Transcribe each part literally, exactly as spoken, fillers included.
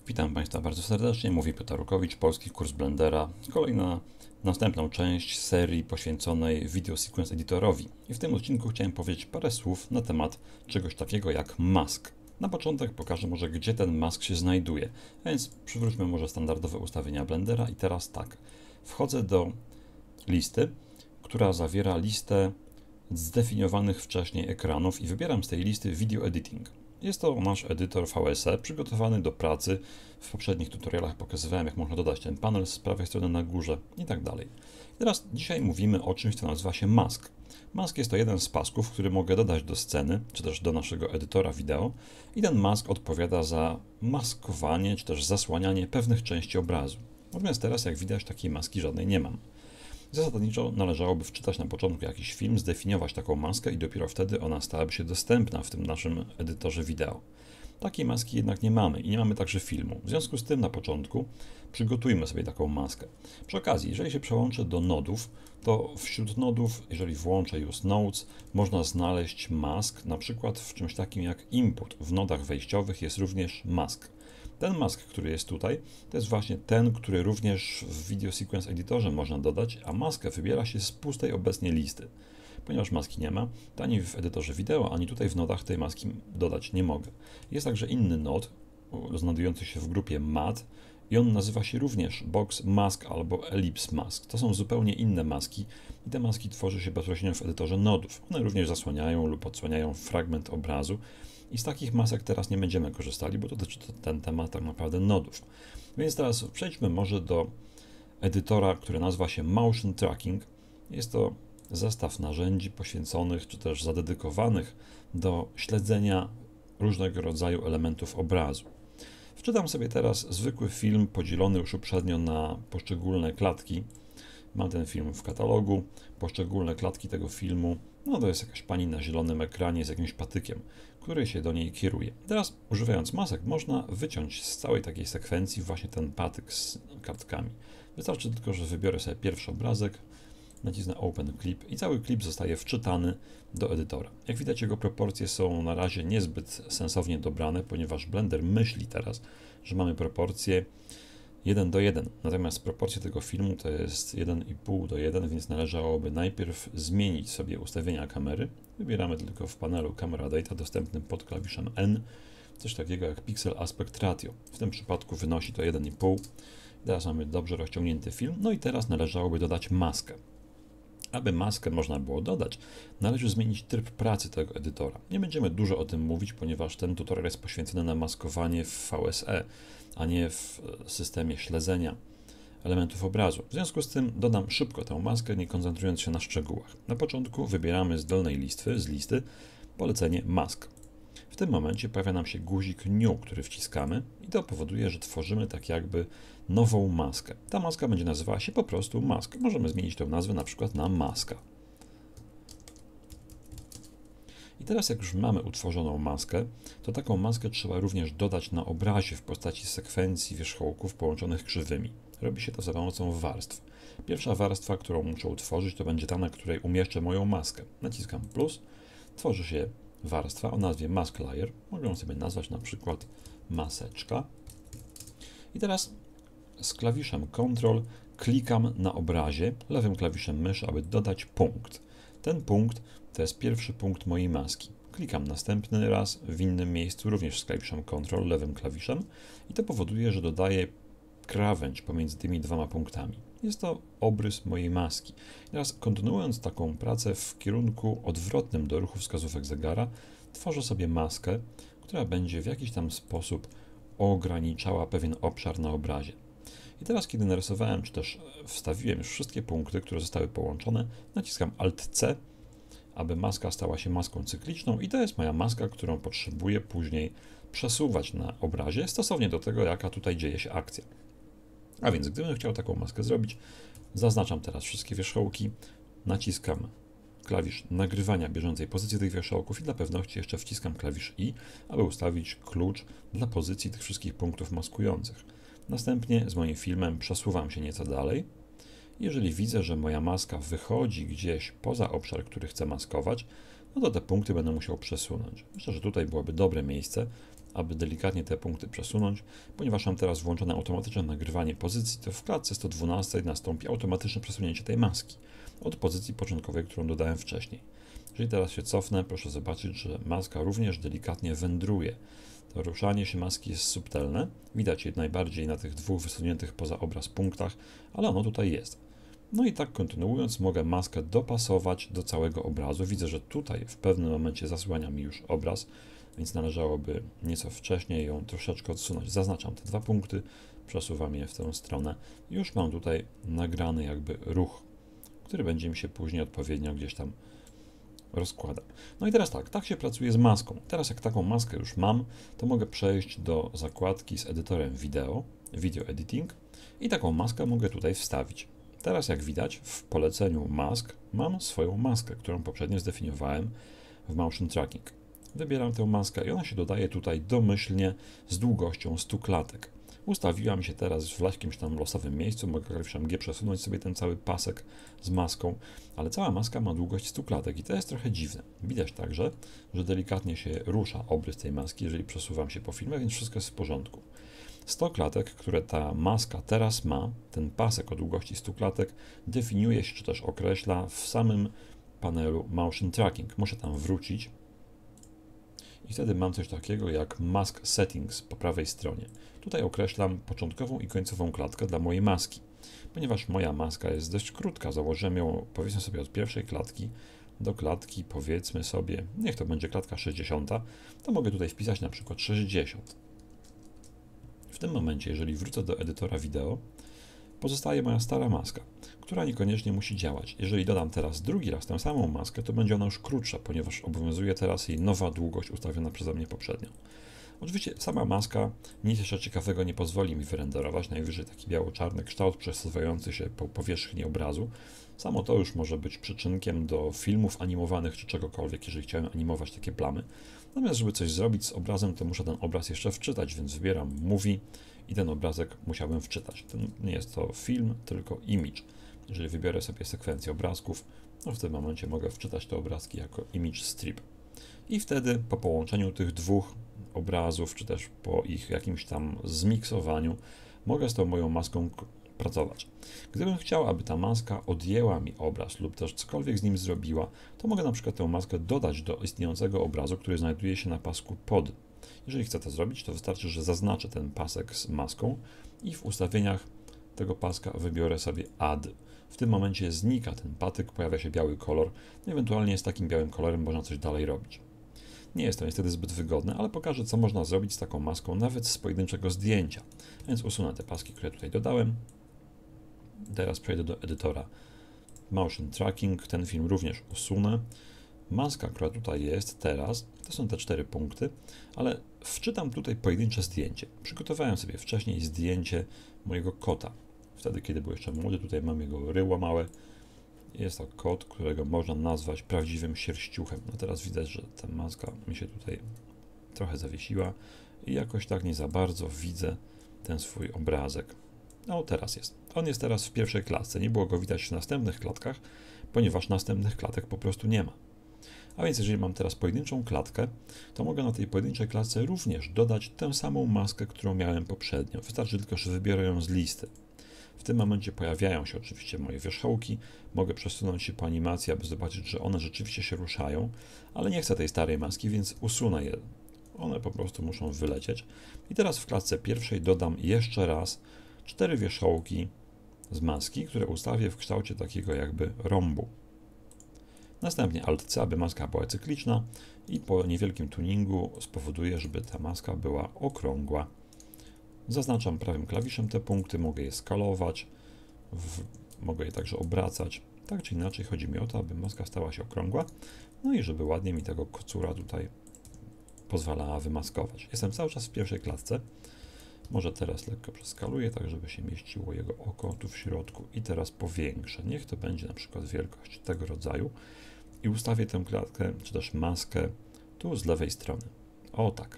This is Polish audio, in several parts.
Witam Państwa bardzo serdecznie, mówi Piotr Rukowicz, polski kurs Blendera. Kolejna, następną część serii poświęconej Video Sequence Editorowi. I w tym odcinku chciałem powiedzieć parę słów na temat czegoś takiego jak mask. Na początek pokażę może, gdzie ten mask się znajduje. A więc przywróćmy może standardowe ustawienia Blendera i teraz tak. Wchodzę do listy, która zawiera listę zdefiniowanych wcześniej ekranów i wybieram z tej listy Video Editing. Jest to nasz edytor V S E przygotowany do pracy. W poprzednich tutorialach pokazywałem, jak można dodać ten panel z prawej strony na górze i tak dalej. Teraz dzisiaj mówimy o czymś, co nazywa się mask. Mask jest to jeden z pasków, który mogę dodać do sceny, czy też do naszego edytora wideo i ten mask odpowiada za maskowanie, czy też zasłanianie pewnych części obrazu. Natomiast teraz, jak widać, takiej maski żadnej nie mam. Zasadniczo należałoby wczytać na początku jakiś film, zdefiniować taką maskę i dopiero wtedy ona stałaby się dostępna w tym naszym edytorze wideo. Takiej maski jednak nie mamy i nie mamy także filmu. W związku z tym na początku przygotujmy sobie taką maskę. Przy okazji, jeżeli się przełączę do nodów, to wśród nodów, jeżeli włączę Use Nodes, można znaleźć mask, na przykład w czymś takim jak Input. W nodach wejściowych jest również mask. Ten mask, który jest tutaj, to jest właśnie ten, który również w Video Sequence Editorze można dodać, a maskę wybiera się z pustej obecnie listy. Ponieważ maski nie ma, to ani w edytorze wideo, ani tutaj w nodach tej maski dodać nie mogę. Jest także inny nod, znajdujący się w grupie Mat i on nazywa się również Box Mask albo Ellipse Mask. To są zupełnie inne maski i te maski tworzy się bezpośrednio w edytorze nodów. One również zasłaniają lub odsłaniają fragment obrazu. I z takich masek teraz nie będziemy korzystali, bo dotyczy to ten temat tak naprawdę nodów. Więc teraz przejdźmy może do edytora, który nazywa się Motion Tracking. Jest to zestaw narzędzi poświęconych, czy też zadedykowanych do śledzenia różnego rodzaju elementów obrazu. Wczytam sobie teraz zwykły film podzielony już uprzednio na poszczególne klatki. Mam ten film w katalogu, poszczególne klatki tego filmu. No to jest jakaś pani na zielonym ekranie z jakimś patykiem, który się do niej kieruje. Teraz używając masek można wyciąć z całej takiej sekwencji właśnie ten patyk z kartkami. Wystarczy tylko, że wybiorę sobie pierwszy obrazek, nacisnę Open Clip i cały klip zostaje wczytany do edytora. Jak widać, jego proporcje są na razie niezbyt sensownie dobrane, ponieważ Blender myśli teraz, że mamy proporcje jeden do jeden. Natomiast proporcje tego filmu to jest jeden i pół do jeden, więc należałoby najpierw zmienić sobie ustawienia kamery. Wybieramy tylko w panelu Camera Data dostępnym pod klawiszem N coś takiego jak Pixel Aspect Ratio. W tym przypadku wynosi to jeden i pół. Teraz mamy dobrze rozciągnięty film. No i teraz należałoby dodać maskę. Aby maskę można było dodać, należy zmienić tryb pracy tego edytora. Nie będziemy dużo o tym mówić, ponieważ ten tutorial jest poświęcony na maskowanie w V S E, a nie w systemie śledzenia elementów obrazu. W związku z tym dodam szybko tę maskę, nie koncentrując się na szczegółach. Na początku wybieramy z dolnej listy, z listy polecenie Mask. W tym momencie pojawia nam się guzik New, który wciskamy i to powoduje, że tworzymy tak jakby nową maskę. Ta maska będzie nazywała się po prostu Mask. Możemy zmienić tę nazwę na przykład na Maska. I teraz jak już mamy utworzoną maskę, to taką maskę trzeba również dodać na obrazie w postaci sekwencji wierzchołków połączonych krzywymi. Robi się to za pomocą warstw. Pierwsza warstwa, którą muszę utworzyć, to będzie ta, na której umieszczę moją maskę. Naciskam plus, tworzy się warstwa o nazwie Mask Layer. Mogę ją sobie nazwać na przykład maseczka. I teraz z klawiszem Ctrl klikam na obrazie lewym klawiszem myszy, aby dodać punkt. Ten punkt to jest pierwszy punkt mojej maski. Klikam następny raz w innym miejscu, również z klawiszem Ctrl lewym klawiszem i to powoduje, że dodaję krawędź pomiędzy tymi dwoma punktami. Jest to obrys mojej maski. Teraz kontynuując taką pracę w kierunku odwrotnym do ruchu wskazówek zegara, tworzę sobie maskę, która będzie w jakiś tam sposób ograniczała pewien obszar na obrazie. I teraz, kiedy narysowałem, czy też wstawiłem już wszystkie punkty, które zostały połączone, naciskam Alt C, aby maska stała się maską cykliczną i to jest moja maska, którą potrzebuję później przesuwać na obrazie, stosownie do tego, jaka tutaj dzieje się akcja. A więc, gdybym chciał taką maskę zrobić, zaznaczam teraz wszystkie wierzchołki, naciskam klawisz nagrywania bieżącej pozycji tych wierzchołków i dla pewności jeszcze wciskam klawisz I, aby ustawić klucz dla pozycji tych wszystkich punktów maskujących. Następnie z moim filmem przesuwam się nieco dalej. Jeżeli widzę, że moja maska wychodzi gdzieś poza obszar, który chcę maskować, no to te punkty będę musiał przesunąć. Myślę, że tutaj byłoby dobre miejsce, aby delikatnie te punkty przesunąć. Ponieważ mam teraz włączone automatyczne nagrywanie pozycji, to w klatce sto dwanaście nastąpi automatyczne przesunięcie tej maski od pozycji początkowej, którą dodałem wcześniej. Jeżeli teraz się cofnę, proszę zobaczyć, że maska również delikatnie wędruje. To ruszanie się maski jest subtelne, widać je najbardziej na tych dwóch wysuniętych poza obraz punktach, ale ono tutaj jest. No i tak kontynuując, mogę maskę dopasować do całego obrazu. Widzę, że tutaj w pewnym momencie zasłania mi już obraz, więc należałoby nieco wcześniej ją troszeczkę odsunąć. Zaznaczam te dwa punkty, przesuwam je w tę stronę i już mam tutaj nagrany jakby ruch, który będzie mi się później odpowiednio gdzieś tam rozkładał. No i teraz tak, tak się pracuje z maską. Teraz jak taką maskę już mam, to mogę przejść do zakładki z edytorem wideo, Video Editing i taką maskę mogę tutaj wstawić. Teraz jak widać w poleceniu mask mam swoją maskę, którą poprzednio zdefiniowałem w Motion Tracking. Wybieram tę maskę i ona się dodaje tutaj domyślnie z długością stu klatek. Ustawiła mi się teraz w jakimś tam losowym miejscu, mogę klawiszem G przesunąć sobie ten cały pasek z maską, ale cała maska ma długość stu klatek i to jest trochę dziwne. Widać także, że delikatnie się rusza obrys tej maski, jeżeli przesuwam się po filmie, więc wszystko jest w porządku. sto klatek, które ta maska teraz ma, ten pasek o długości stu klatek, definiuje się czy też określa w samym panelu Motion Tracking. Muszę tam wrócić i wtedy mam coś takiego jak Mask Settings po prawej stronie. Tutaj określam początkową i końcową klatkę dla mojej maski. Ponieważ moja maska jest dość krótka, założyłem ją powiedzmy sobie od pierwszej klatki do klatki powiedzmy sobie, niech to będzie klatka sześćdziesiąta, to mogę tutaj wpisać na przykład sześćdziesiąt. W tym momencie, jeżeli wrócę do edytora wideo, pozostaje moja stara maska, która niekoniecznie musi działać. Jeżeli dodam teraz drugi raz tę samą maskę, to będzie ona już krótsza, ponieważ obowiązuje teraz jej nowa długość ustawiona przeze mnie poprzednio. Oczywiście sama maska nic jeszcze ciekawego nie pozwoli mi wyrenderować, najwyżej taki biało-czarny kształt przesuwający się po powierzchni obrazu. Samo to już może być przyczynkiem do filmów animowanych czy czegokolwiek, jeżeli chciałem animować takie plamy. Natomiast żeby coś zrobić z obrazem, to muszę ten obraz jeszcze wczytać, więc wybieram Movie i ten obrazek musiałbym wczytać. To nie jest to film, tylko image. Jeżeli wybiorę sobie sekwencję obrazków, no w tym momencie mogę wczytać te obrazki jako image strip. I wtedy po połączeniu tych dwóch obrazów, czy też po ich jakimś tam zmiksowaniu, mogę z tą moją maską pracować. Gdybym chciał, aby ta maska odjęła mi obraz lub też cokolwiek z nim zrobiła, to mogę na przykład tę maskę dodać do istniejącego obrazu, który znajduje się na pasku pod. Jeżeli chcę to zrobić, to wystarczy, że zaznaczę ten pasek z maską i w ustawieniach tego paska wybiorę sobie Add. W tym momencie znika ten patyk, pojawia się biały kolor, ewentualnie z takim białym kolorem można coś dalej robić. Nie jest to niestety zbyt wygodne, ale pokażę, co można zrobić z taką maską nawet z pojedynczego zdjęcia. Więc usunę te paski, które tutaj dodałem. Teraz przejdę do edytora Motion Tracking. Ten film również usunę. Maska, która tutaj jest teraz, to są te cztery punkty, ale wczytam tutaj pojedyncze zdjęcie. Przygotowałem sobie wcześniej zdjęcie mojego kota. Wtedy, kiedy był jeszcze młody, tutaj mam jego ryło małe. Jest to kot, którego można nazwać prawdziwym sierściuchem. No teraz widać, że ta maska mi się tutaj trochę zawiesiła i jakoś tak nie za bardzo widzę ten swój obrazek. No teraz jest. On jest teraz w pierwszej klatce. Nie było go widać w następnych klatkach, ponieważ następnych klatek po prostu nie ma. A więc jeżeli mam teraz pojedynczą klatkę, to mogę na tej pojedynczej klatce również dodać tę samą maskę, którą miałem poprzednio. Wystarczy tylko, że wybiorę ją z listy. W tym momencie pojawiają się oczywiście moje wierzchołki. Mogę przesunąć się po animacji, aby zobaczyć, że one rzeczywiście się ruszają, ale nie chcę tej starej maski, więc usunę je. One po prostu muszą wylecieć. I teraz w klatce pierwszej dodam jeszcze raz cztery wierzchołki z maski, które ustawię w kształcie takiego jakby rąbu. Następnie Alt-C, aby maska była cykliczna i po niewielkim tuningu spowoduje, żeby ta maska była okrągła. Zaznaczam prawym klawiszem te punkty, mogę je skalować, w, mogę je także obracać. Tak czy inaczej chodzi mi o to, aby maska stała się okrągła, no i żeby ładnie mi tego kocura tutaj pozwalała wymaskować. Jestem cały czas w pierwszej klatce. Może teraz lekko przeskaluję, tak żeby się mieściło jego oko tu w środku i teraz powiększę. Niech to będzie na przykład wielkość tego rodzaju i ustawię tę klatkę, czy też maskę tu z lewej strony. O tak.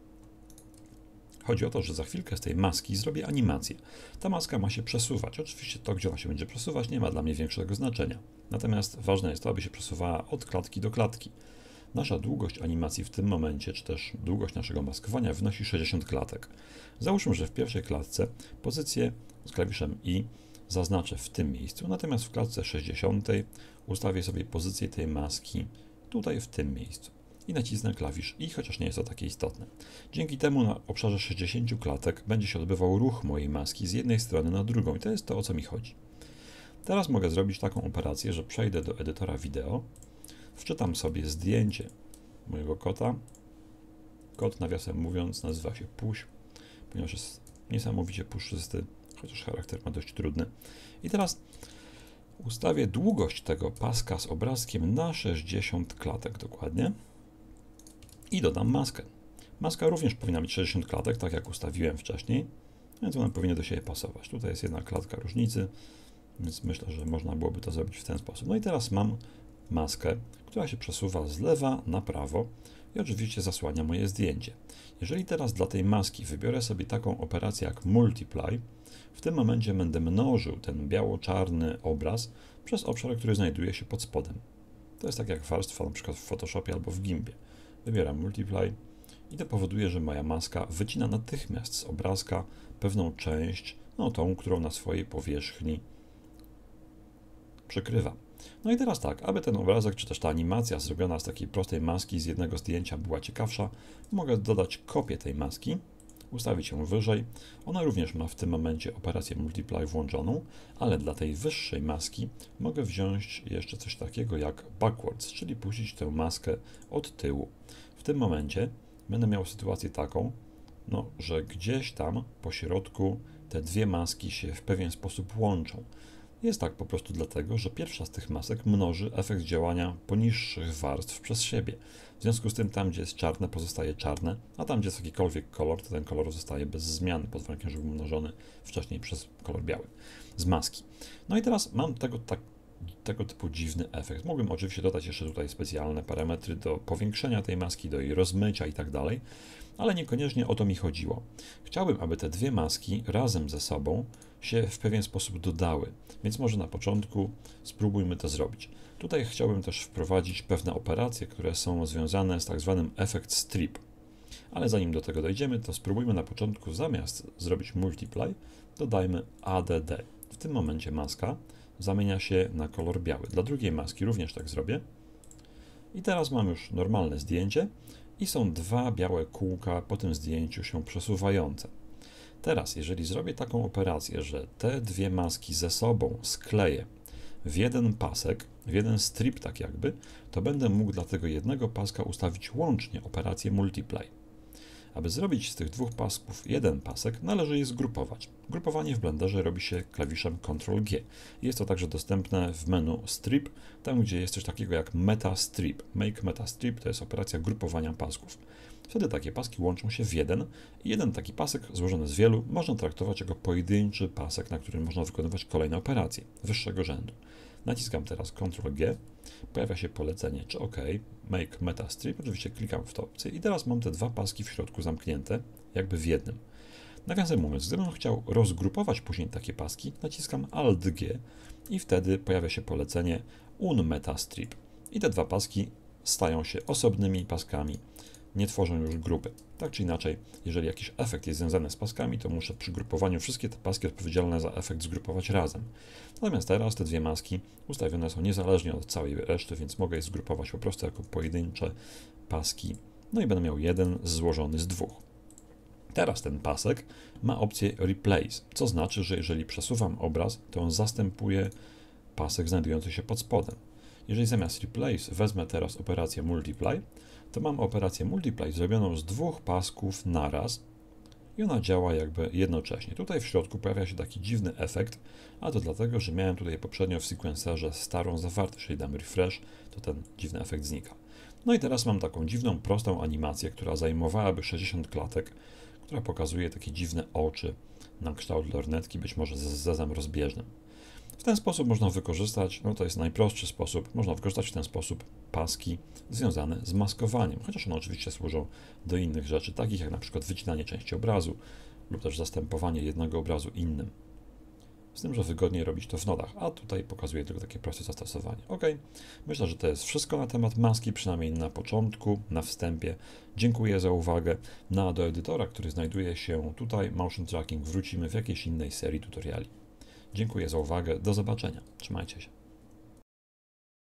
Chodzi o to, że za chwilkę z tej maski zrobię animację. Ta maska ma się przesuwać. Oczywiście to, gdzie ona się będzie przesuwać, nie ma dla mnie większego znaczenia. Natomiast ważne jest to, aby się przesuwała od klatki do klatki. nasza długość animacji w tym momencie, czy też długość naszego maskowania wynosi sześćdziesiąt klatek. Załóżmy, że w pierwszej klatce pozycję z klawiszem I zaznaczę w tym miejscu, natomiast w klatce sześćdziesiątej ustawię sobie pozycję tej maski tutaj w tym miejscu i nacisnę klawisz I, chociaż nie jest to takie istotne. Dzięki temu na obszarze sześćdziesięciu klatek będzie się odbywał ruch mojej maski z jednej strony na drugą i to jest to, o co mi chodzi. Teraz mogę zrobić taką operację, że przejdę do edytora wideo, wczytam sobie zdjęcie mojego kota. Kot, nawiasem mówiąc, nazywa się Puś, ponieważ jest niesamowicie puszysty, chociaż charakter ma dość trudny. I teraz ustawię długość tego paska z obrazkiem na sześćdziesiąt klatek dokładnie i dodam maskę. Maska również powinna mieć sześćdziesiąt klatek, tak jak ustawiłem wcześniej, więc one powinny do siebie pasować. Tutaj jest jedna klatka różnicy, więc myślę, że można byłoby to zrobić w ten sposób. No i teraz mam maskę, która się przesuwa z lewa na prawo i oczywiście zasłania moje zdjęcie. Jeżeli teraz dla tej maski wybiorę sobie taką operację jak Multiply, w tym momencie będę mnożył ten biało-czarny obraz przez obszar, który znajduje się pod spodem. To jest tak jak warstwa na przykład w Photoshopie albo w Gimbie. Wybieram Multiply i to powoduje, że moja maska wycina natychmiast z obrazka pewną część, no tą, którą na swojej powierzchni przykrywa. No i teraz tak, aby ten obrazek, czy też ta animacja zrobiona z takiej prostej maski z jednego zdjęcia była ciekawsza, mogę dodać kopię tej maski, ustawić ją wyżej. Ona również ma w tym momencie operację Multiply włączoną, ale dla tej wyższej maski mogę wziąć jeszcze coś takiego jak Backwards, czyli puścić tę maskę od tyłu. W tym momencie będę miał sytuację taką, no, że gdzieś tam po środku te dwie maski się w pewien sposób łączą. Jest tak po prostu dlatego, że pierwsza z tych masek mnoży efekt działania poniższych warstw przez siebie. W związku z tym tam, gdzie jest czarne, pozostaje czarne, a tam, gdzie jest jakikolwiek kolor, to ten kolor zostaje bez zmiany, pod warunkiem, że był mnożony wcześniej przez kolor biały z maski. No i teraz mam tego, tak, tego typu dziwny efekt. Mógłbym oczywiście dodać jeszcze tutaj specjalne parametry do powiększenia tej maski, do jej rozmycia i tak dalej, ale niekoniecznie o to mi chodziło. Chciałbym, aby te dwie maski razem ze sobą się w pewien sposób dodały, więc może na początku spróbujmy to zrobić. Tutaj chciałbym też wprowadzić pewne operacje, które są związane z tak zwanym efekt strip. Ale zanim do tego dojdziemy, to spróbujmy na początku zamiast zrobić multiply, dodajmy A D D. W tym momencie maska zamienia się na kolor biały. Dla drugiej maski również tak zrobię. I teraz mam już normalne zdjęcie i są dwa białe kółka po tym zdjęciu się przesuwające. Teraz, jeżeli zrobię taką operację, że te dwie maski ze sobą skleję w jeden pasek, w jeden strip tak jakby, to będę mógł dla tego jednego paska ustawić łącznie operację Multiply. Aby zrobić z tych dwóch pasków jeden pasek, należy je zgrupować. Grupowanie w Blenderze robi się klawiszem kontrol G. Jest to także dostępne w menu Strip, tam gdzie jest coś takiego jak Meta Strip. Make Meta Strip to jest operacja grupowania pasków. Wtedy takie paski łączą się w jeden i jeden taki pasek złożony z wielu można traktować jako pojedynczy pasek, na którym można wykonywać kolejne operacje wyższego rzędu. Naciskam teraz kontrol G, pojawia się polecenie czy OK, Make Meta Strip, oczywiście klikam w tę opcję i teraz mam te dwa paski w środku zamknięte, jakby w jednym. Nawiasem mówiąc, gdybym chciał rozgrupować później takie paski, naciskam Alt G i wtedy pojawia się polecenie Un Meta Strip i te dwa paski stają się osobnymi paskami, nie tworzą już grupy. Tak czy inaczej, jeżeli jakiś efekt jest związany z paskami, to muszę przy grupowaniu wszystkie te paski odpowiedzialne za efekt zgrupować razem. Natomiast teraz te dwie maski ustawione są niezależnie od całej reszty, więc mogę je zgrupować po prostu jako pojedyncze paski. No i będę miał jeden złożony z dwóch. Teraz ten pasek ma opcję Replace, co znaczy, że jeżeli przesuwam obraz, to on zastępuje pasek znajdujący się pod spodem. Jeżeli zamiast Replace wezmę teraz operację Multiply, to mam operację Multiply zrobioną z dwóch pasków naraz i ona działa jakby jednocześnie. Tutaj w środku pojawia się taki dziwny efekt, a to dlatego, że miałem tutaj poprzednio w sequencerze starą zawartość. Jeżeli dam refresh, to ten dziwny efekt znika. No i teraz mam taką dziwną, prostą animację, która zajmowałaby sześćdziesiąt klatek, która pokazuje takie dziwne oczy na kształt lornetki, być może z zezem rozbieżnym. W ten sposób można wykorzystać, no to jest najprostszy sposób, można wykorzystać w ten sposób paski związane z maskowaniem, chociaż one oczywiście służą do innych rzeczy, takich jak na przykład wycinanie części obrazu lub też zastępowanie jednego obrazu innym. z tym, że wygodniej robić to w nodach, a tutaj pokazuję tylko takie proste zastosowanie. Ok, myślę, że to jest wszystko na temat maski, przynajmniej na początku, na wstępie. Dziękuję za uwagę. Na do edytora, który znajduje się tutaj, Motion Tracking, wrócimy w jakiejś innej serii tutoriali. Dziękuję za uwagę, do zobaczenia, trzymajcie się.